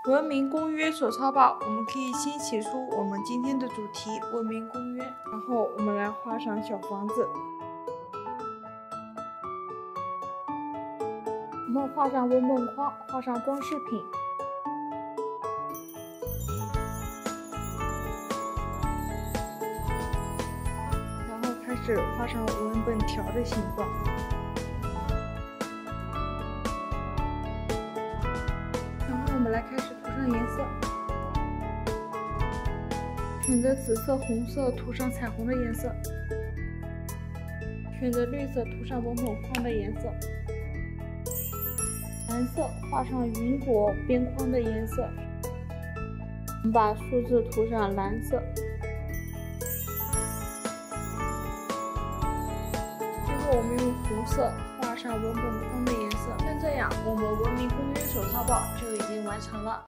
文明公约手抄报，我们可以先写出我们今天的主题文明公约，然后我们来画上小房子。我们画上文本框，画上装饰品，然后开始画上文本条的形状。然后我们来开始涂上颜色，选择紫色、红色，涂上彩虹的颜色；选择绿色，涂上文本框的颜色。蓝色画上云朵边框的颜色，我们把数字涂上蓝色。最后我们用红色画上文本框的颜色。像这样，我们文明公约手抄报就已经完成了。